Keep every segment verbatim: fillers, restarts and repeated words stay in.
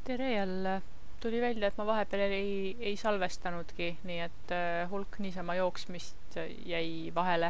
tere jälle! Tuli välja, et ma vahepeal ei, ei salvestanudki, nii et äh, hulk niisama jooksmist jäi vahele.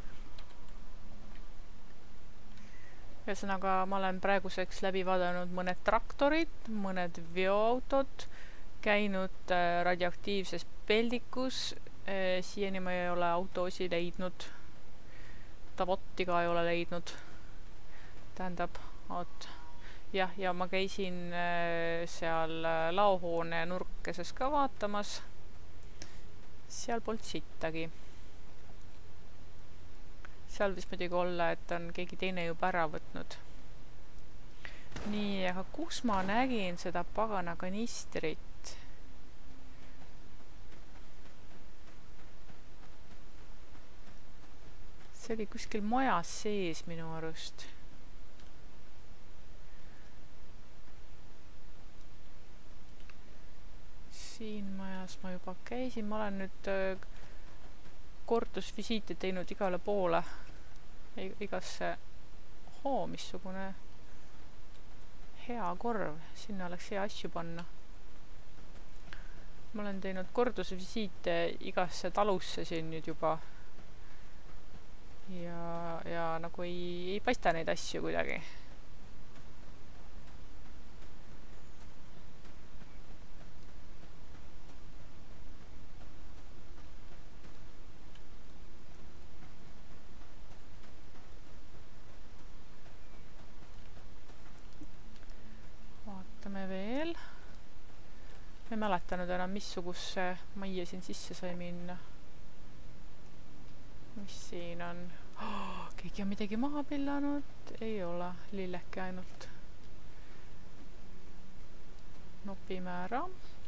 Ühesõnaga, ma olen praeguseks läbi vaadanud mõned traktorid, mõned veoautod, käinud äh, radioaktiivses peldikus, äh, siiani ma ei ole autoosi leidnud, Tavotti ka ei ole leidnud, tähendab, oot. Jah, ja ma käisin äh, seal laohoone nurkeses ka vaatamas. Seal polnud sittagi. Seal võis muidugi olla, et on keegi teine juba ära võtnud. Nii, aga kus ma nägin seda pagana kanistrit? See oli kuskil majas sees minu arust. Siin majas ma juba käisin, ma olen nüüd äh, kordusvisiite teinud igale poole, igasse, ohoo, missugune hea korv, sinna oleks hea asju panna. Ma olen teinud kordusvisiite igasse talusse siin nüüd juba ja, ja nagu ei, ei paista neid asju kuidagi. Veel. Ma ei mäletanud enam, missuguse majja siin sisse sai minna. Mis siin on? Oh, keegi on midagi maha pillanud? Ei ole, lilleke ainult. Nopime ära.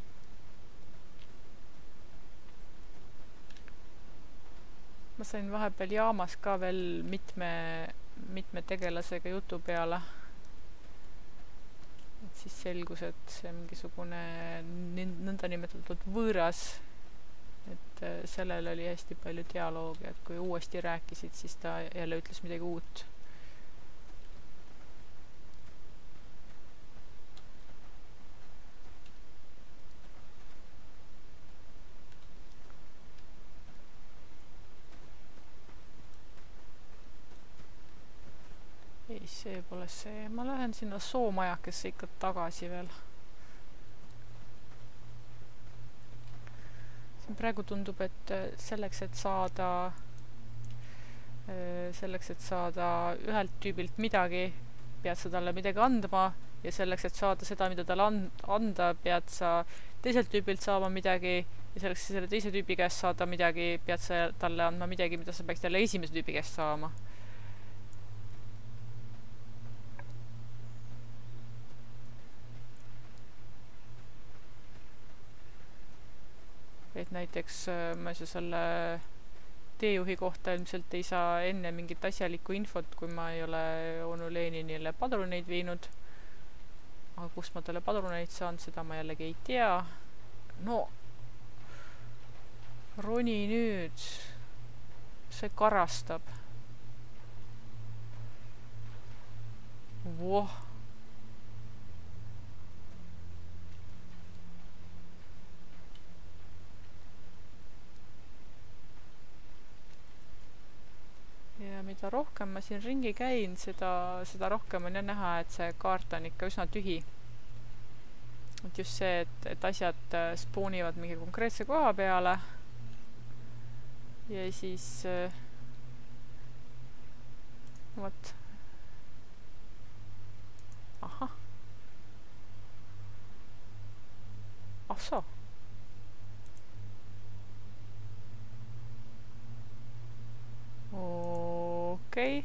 Ma sain vahepeal jaamas ka veel mitme, mitme tegelasega jutu peale. Siis selgus, et see on mingisugune nõnda nimetatud võõras, et sellel oli hästi palju dialoogi, et kui uuesti rääkisid, siis ta jälle ütles midagi uut. Ei, see pole see. Ma lähen sinna soomajakesse ikka tagasi veel. Siin praegu tundub, et selleks, et saada selleks, et saada ühelt tüübilt midagi, pead sa talle midagi andma ja selleks, et saada seda, mida talle anda, pead sa teiselt tüübilt saama midagi ja selleks, et selle teise tüübi käest saada midagi, pead sa talle andma midagi, mida sa peaks talle esimese tüübi käest saama. Et näiteks ma see selle teejuhi kohta ilmselt ei saa enne mingit asjalikku infot, kui ma ei ole onu Leninile padruneid viinud. Aga kus ma talle padruneid saan, seda ma jällegi ei tea. No, roni nüüd. See karastab. Voh. Ja mida rohkem ma siin ringi käin, seda, seda rohkem on ja näha, et see kaart on ikka üsna tühi. Et just see, et, et asjad spoonivad mingi konkreetse koha peale ja siis võt. Ahah. Ah so. Okei.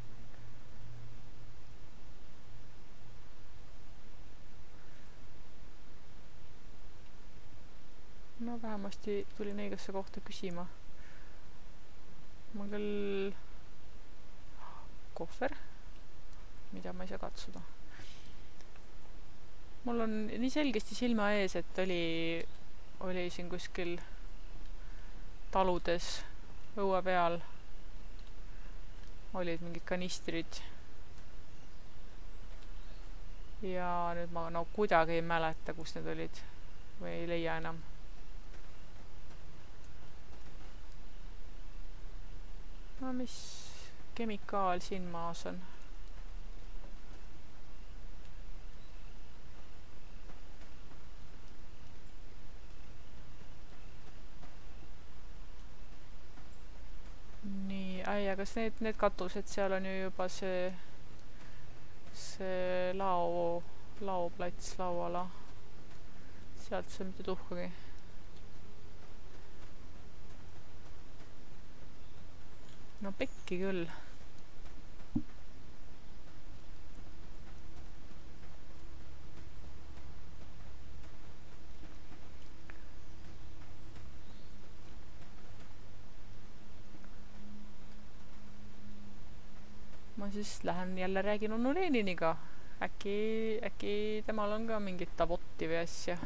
No vähemasti tulin õigesse kohta küsima. Ma küll kohver, mida ma ei saa katsuda. Mul on nii selgesti silma ees, et oli, oli siin kuskil taludes õue peal olid mingid kanistrid ja nüüd ma no kuidagi ei mäleta, kus need olid või ei leia enam. No mis kemikaal siin maas on? Nii, ai, aga need, need katused, seal on ju juba see see lao, laoplats, lauala. Sealt see mitte tuhkagi. No pekki küll. Ma siis lähen jälle räägin onu Leniniga. Äkki, äkki temal on ka mingit tavotti või asja.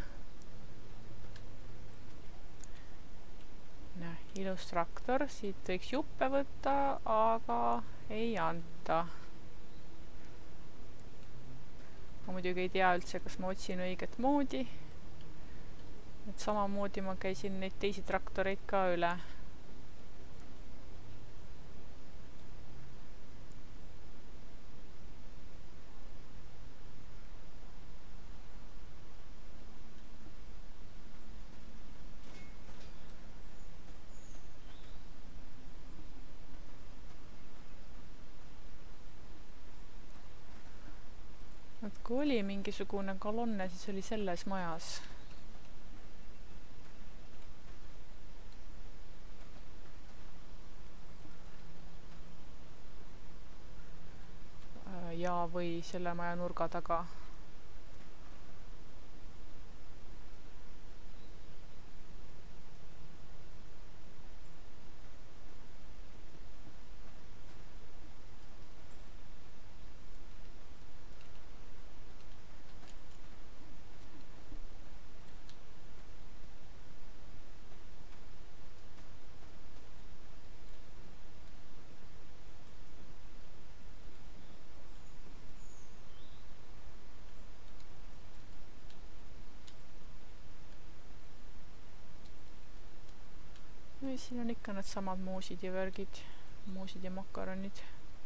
Näe, ilus traktor. Siit võiks juppe võtta, aga ei anta. Ma muidugi ei tea üldse, kas ma otsin õiget moodi. Et samamoodi ma käisin neid teisi traktoreid ka üle. Kui oli mingisugune kolonne, siis oli selles majas. Ja või selle maja nurga taga. Siin on ikka need samad moosid ja värgid, moosid ja makaronid.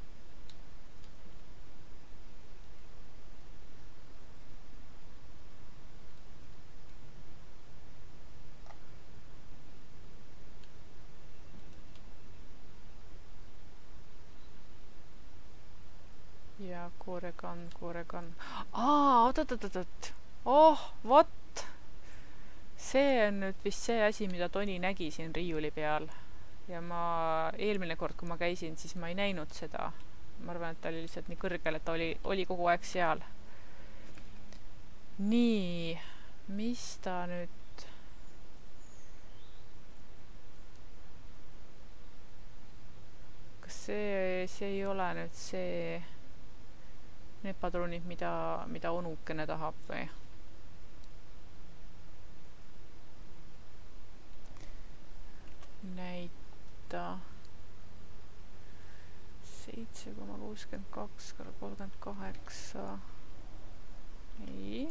Ja koorekann, koorekann. Aa, oot, oot, oot, oot. Oh, vot! See on nüüd vist see asi, mida Toni nägi siin riiuli peal. Ja ma eelmine kord, kui ma käisin, siis ma ei näinud seda. Ma arvan, et ta oli lihtsalt nii kõrgel, et ta oli, oli kogu aeg seal. Nii, mis ta nüüd... Kas see, see ei ole nüüd see... Need padrunid, mida, mida onukene tahab või? Näita seitse koma kuuskümmend kaks korda kolmkümmend kaheksa. Ei.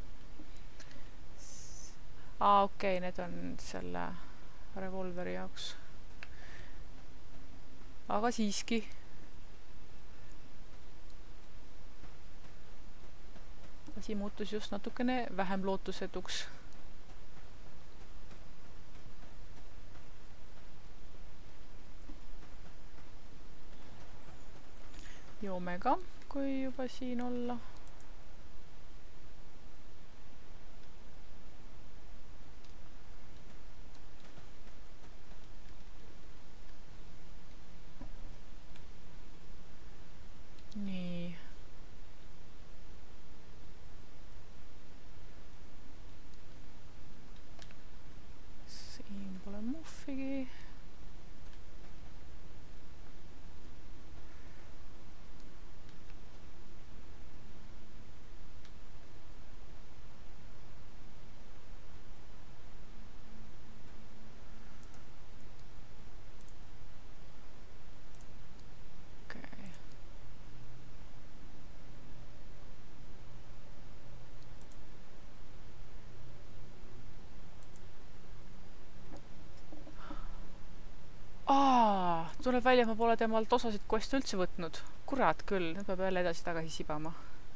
Aa, okei, okay, need on selle revolveri jaoks. Aga siiski. Asi muutus just natukene vähem lootusetuks. Joome ka, kui juba siin olla. Nii. Siin pole muffigi. tuleb välja, et ma pole temalt osasid quest üldse võtnud. Kurat küll, nüüd peab jälle edasi tagasi sibama.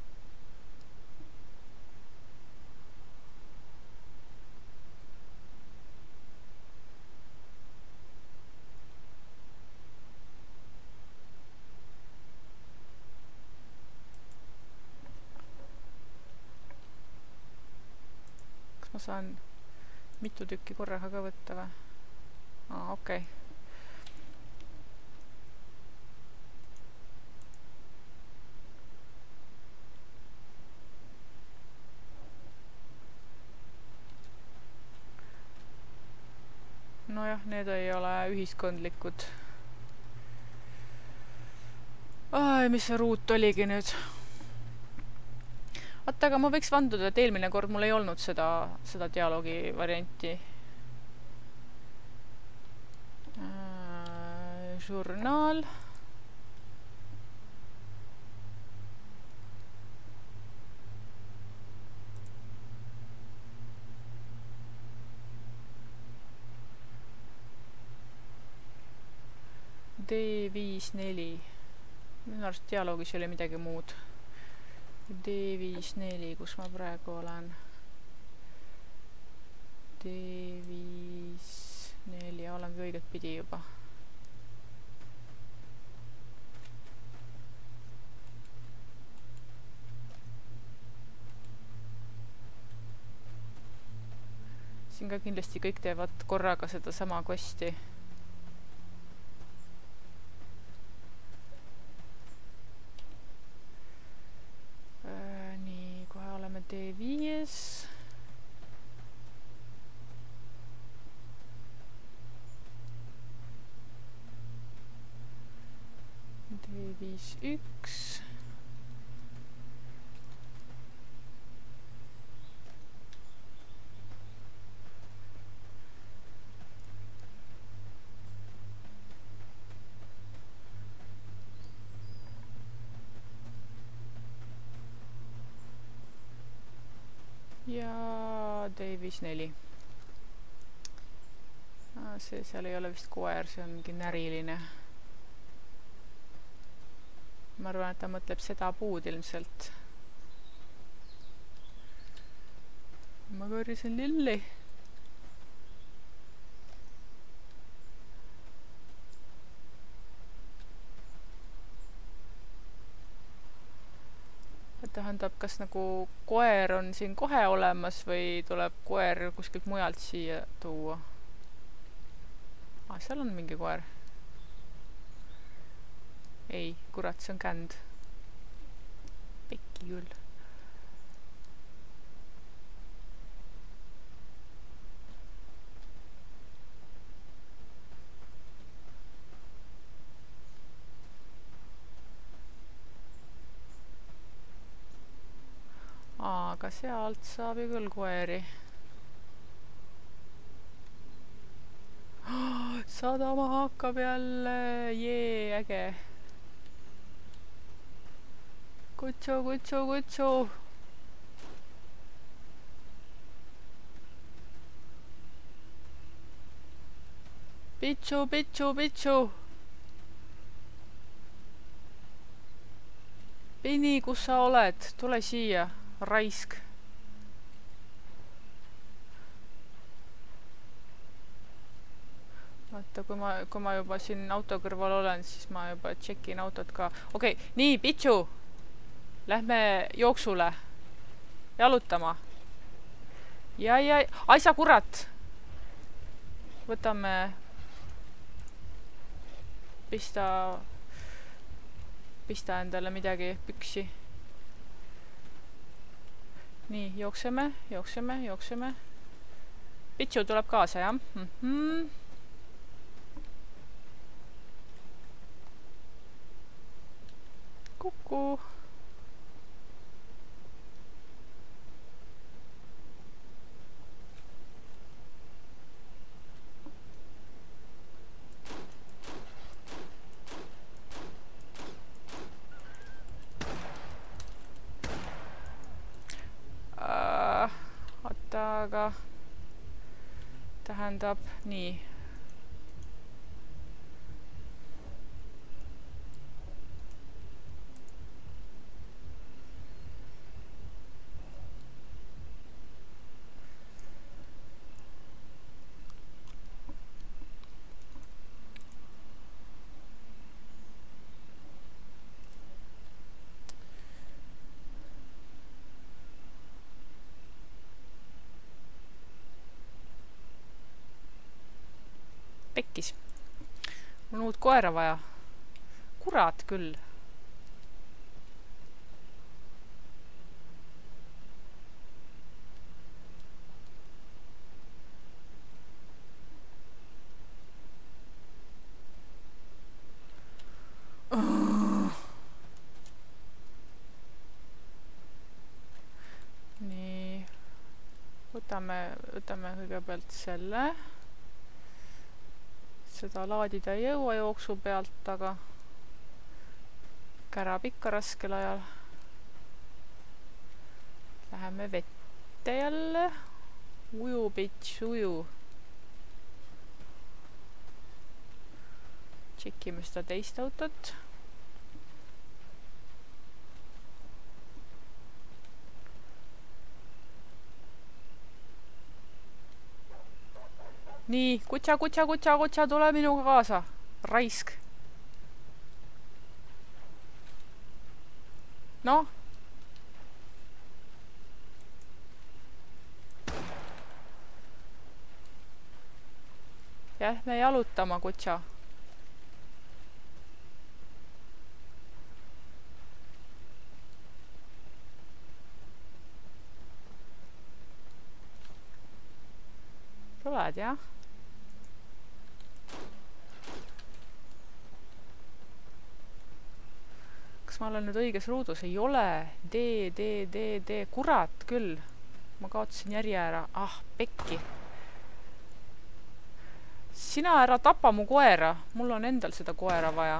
Kas ma saan mitu tükki korraga ka võtta või? Aa, okei. Okay. Nojah, need ei ole ühiskondlikud. Ai, mis see ruut oligi nüüd? Vaata, aga ma võiks vanduda, et eelmine kord mul ei olnud seda, seda dialoogi varianti. Äh, žurnaal. D viis neli. Minu arust dialoogis oli midagi muud. D viis neli, kus ma praegu olen. D viis neli, olengi õiget pidi juba. Siin ka kindlasti kõik teevad korraga seda sama questi. D viis. D viis üks. Ja D viis neli. See seal ei ole vist koer, see on mingi näriline. Ma arvan, et ta mõtleb seda puud ilmselt. Ma kõrisin lilli. Tähendab, kas nagu koer on siin kohe olemas või tuleb koer kuskilt mujalt siia tuua? Ah, seal on mingi koer. Ei, kurat, see on känd. Pekki küll. Aga sealt saab ju küll koeri. Oh, sadama hakkab jälle. Jee, äge. Kutsu, kutsu, kutsu. Pitsu, pitsu, pitsu. Pini, kus sa oled? Tule siia. Raisk. Vaata, kui ma, kui ma juba siin auto kõrval olen, siis ma juba tšekin autot ka. Okei, okay, nii, Pitsu. Lähme jooksule. Jalutama. Ja, ja, ai sa kurat. Võtame pista, pista endale midagi püksi. Nii, jookseme, jookseme, jookseme. Pitsu tuleb kaasa, jah? Mm-hmm. Kuku. Aga tähendab nii. Pekkis. Mul on uut koera vaja. Kurat küll. Nii. Võtame, võtame kõigepealt selle. Seda laadida ei jõua jooksu pealt, aga kärab ikka raskel ajal. Läheme vette jälle. Uju, bitch, uju. Tšekime seda teist autot. Nii, kutsa, kutsa, kutsa, kutsa, tule minuga kaasa. Raisk. No. Lähme jalutama, kutsa. Tuled, jah? Kas ma olen nüüd õiges ruudus? Ei ole. D, D, D, D. Kurat küll. Ma kaotasin järje ära. Ah, pekki. Sina ära tapa mu koera. Mul on endal seda koera vaja.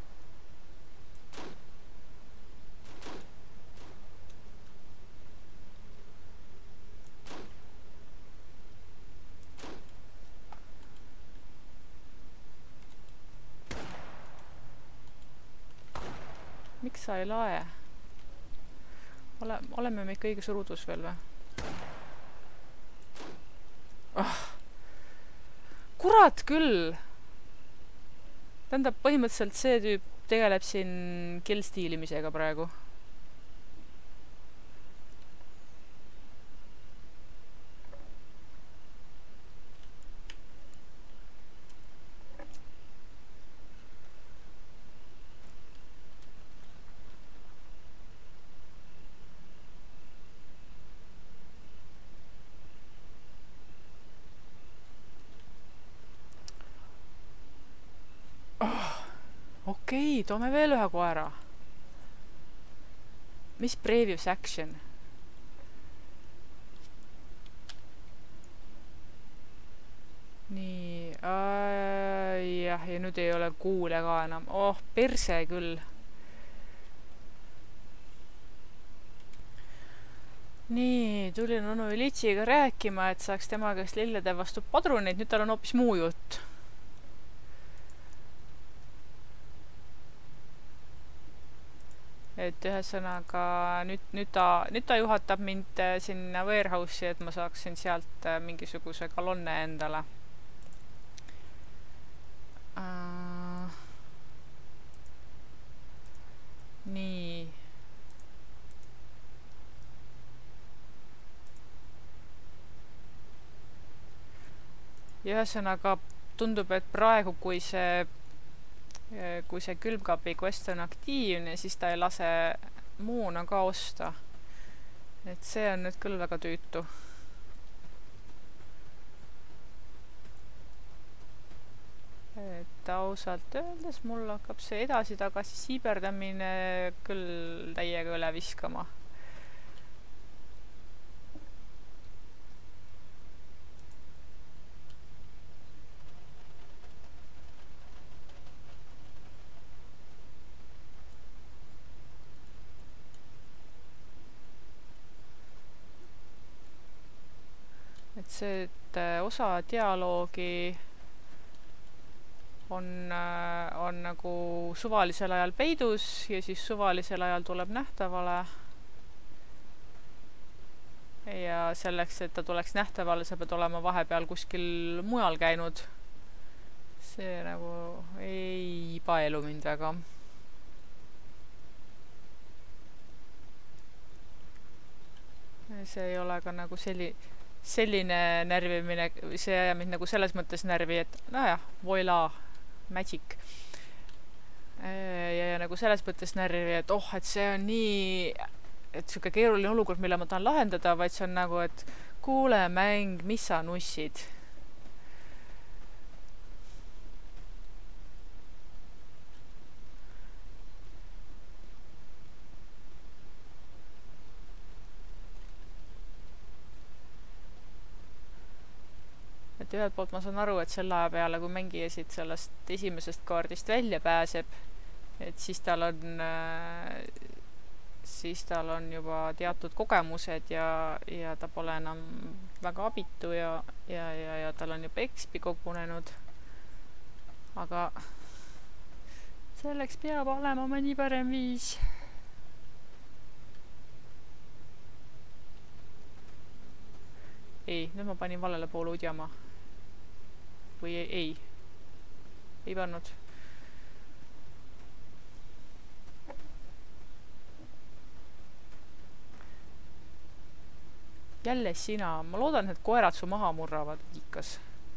Miks sa ei lae? Ole, oleme me ikka õiges ruudus veel või? Oh. Kurat küll! Tähendab, põhimõtteliselt see tüüp tegeleb siin killstiilimisega praegu. Okei, toome veel ühe koera. Mis previous action? Nii, äh, jah, ja nüüd ei ole kuule ka enam. Oh, perse küll. Nii, tulin onu Ilitsiga rääkima, et saaks tema käest lillede vastu padruneid. Nüüd tal on hoopis muu jutt. Et ühesõnaga nüüd, nüüd, ta, nüüd ta juhatab mind sinna warehouse'i, et ma saaksin sealt mingisuguse kolonne endale. Uh, nii. Ja ühesõnaga tundub, et praegu, kui see kui see külmkapi quest on aktiivne, siis ta ei lase moona ka osta. Et see on nüüd küll väga tüütu. Et ausalt öeldes mul hakkab see edasi-tagasi siiberdamine küll täiega üle viskama. Et see, et osa dialoogi on, on nagu suvalisel ajal peidus ja siis suvalisel ajal tuleb nähtavale. Ja selleks, et ta tuleks nähtavale, sa pead olema vahepeal kuskil mujal käinud. See nagu ei paelu mind väga. See ei ole ka nagu selli... selline närvimine, see ajab mind nagu selles mõttes närvi, et nojah, voila, magic. Ja, ja nagu selles mõttes närvi, et oh, et see on nii, et siuke keeruline olukord, mille ma tahan lahendada, vaid see on nagu, et kuule mäng, mis sa nussid? Et ühelt poolt ma saan aru, et selle aja peale, kui mängija siit sellest esimesest kaardist välja pääseb, et siis tal on, siis tal on juba teatud kogemused ja, ja ta pole enam väga abitu ja, ja, ja, ja tal on juba ekspi kogunenud. Aga selleks peab olema mõni parem viis. Ei, nüüd ma panin valele poole udjama. Või ei, ei, ei pannud. Jälle sina. Ma loodan, et koerad su maha murravad ikas.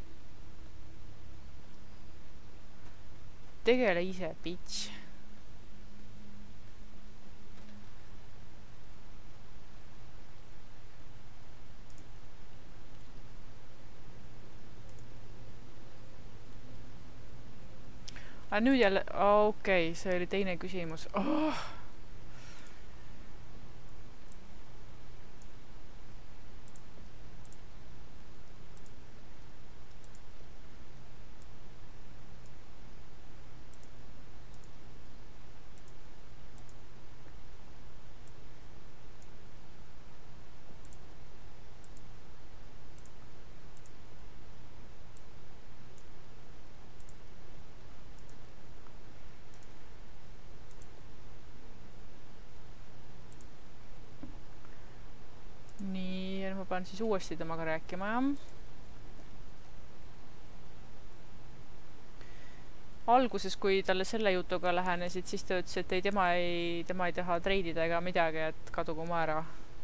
Tegele ise, bitch. Aga nüüd jälle, okei, okay, see oli teine küsimus. Oh! Pean siis uuesti temaga rääkima, jah. Alguses, kui talle selle jutuga lähenesid, siis ta ütles, et ei, tema ei, tema ei taha treidida ega midagi, et kadugu ma ära.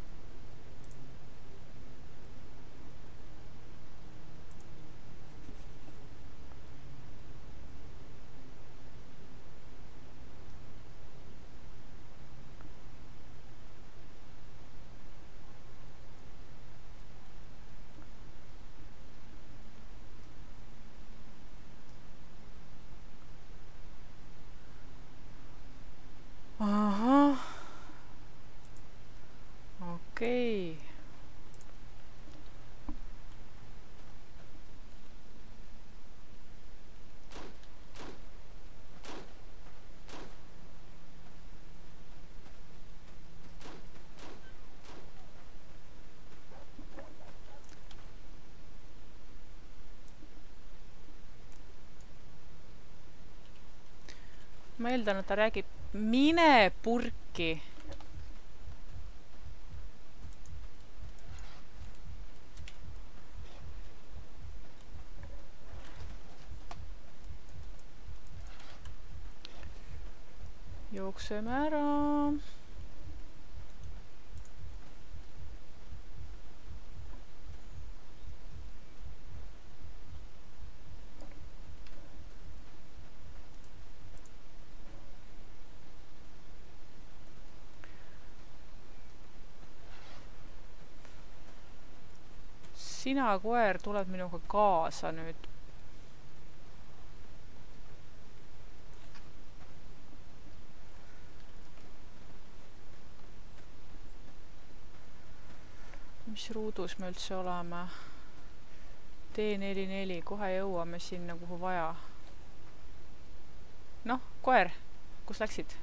Ahah. Okei. Ma eeldan, et ta räägib mine purki. Jookseme ära. Sina, koer, tuled minuga kaasa nüüd. Mis ruudus me üldse oleme? D neli neli, kohe jõuame sinna, kuhu vaja. Noh, koer, kus läksid?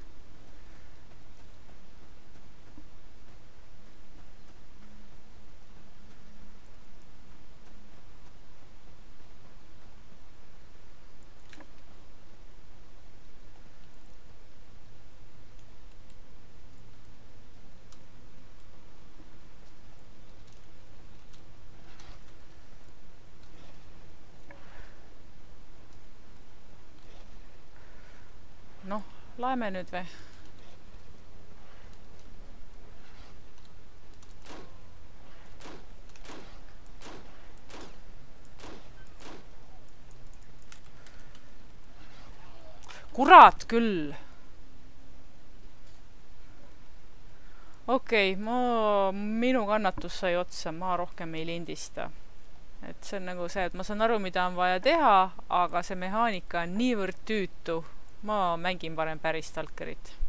Laeme nüüd või? kurat küll! Okei, okay, ma, minu kannatus sai otsa, ma rohkem ei lindista. Et see on nagu see, et ma saan aru, mida on vaja teha, aga see mehaanika on niivõrd tüütu. Ma mängin parem päris Stalkerit.